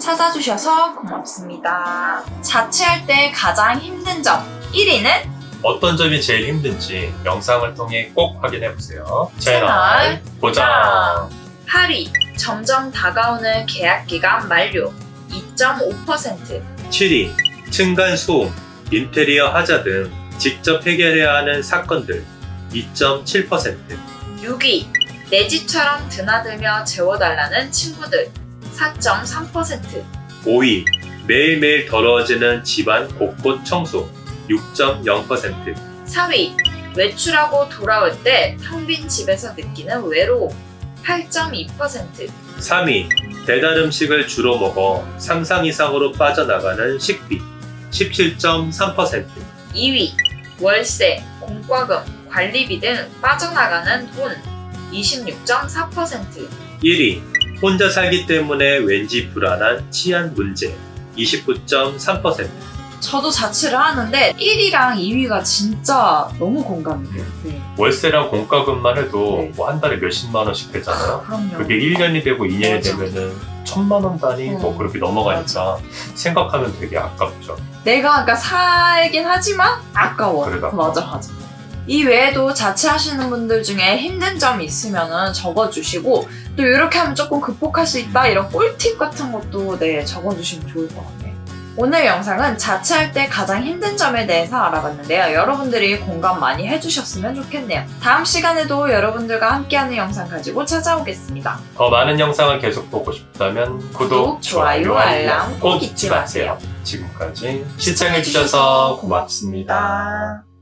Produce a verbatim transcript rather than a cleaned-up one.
찾아주셔서 고맙습니다. 자취할 때 가장 힘든 점 일 위는 어떤 점이 제일 힘든지 영상을 통해 꼭 확인해보세요. 채널 채널 고정! 팔 위 점점 다가오는 계약기간 만료 이 점 오 퍼센트. 칠 위 층간소음, 인테리어 하자 등 직접 해결해야 하는 사건들 이 점 칠 퍼센트. 육 위 내 집처럼 드나들며 재워달라는 친구들 사 점 삼 퍼센트. 오 위 매일매일 더러워지는 집안 곳곳 청소 육 점 영 퍼센트. 사 위 외출하고 돌아올 때 텅 빈 집에서 느끼는 외로움 팔 점 이 퍼센트. 삼 위 배달 음식을 주로 먹어 상상 이상으로 빠져나가는 식비 십칠 점 삼 퍼센트. 이 위 월세, 공과금, 관리비 등 빠져나가는 돈 이십육 점 사 퍼센트. 일 위 혼자 살기 때문에 왠지 불안한 치안 문제 이십구 점 삼 퍼센트. 저도 자취를 하는데 일 위랑 이 위가 진짜 너무 공감돼요. 네. 월세랑 공과금만 해도 네. 뭐 한 달에 몇십만 원씩 되잖아요. 그럼요. 그게 일 년이 되고 이 년이 맞아. 되면은 천만 원 단위 어. 뭐 그렇게 넘어가니까 생각하면 되게 아깝죠. 내가 그러니까 살긴 하지만 아까워. 그러다. 맞아 맞아. 이 외에도 자취하시는 분들 중에 힘든 점이 있으면 적어주시고 또 이렇게 하면 조금 극복할 수 있다 이런 꿀팁 같은 것도 네 적어주시면 좋을 것 같아요. 오늘 영상은 자취할 때 가장 힘든 점에 대해서 알아봤는데요. 여러분들이 공감 많이 해주셨으면 좋겠네요. 다음 시간에도 여러분들과 함께하는 영상 가지고 찾아오겠습니다. 더 많은 영상을 계속 보고 싶다면 구독, 구독, 좋아요, 알람 꼭 잊지 마세요. 지금까지 시청해주셔서 고맙습니다.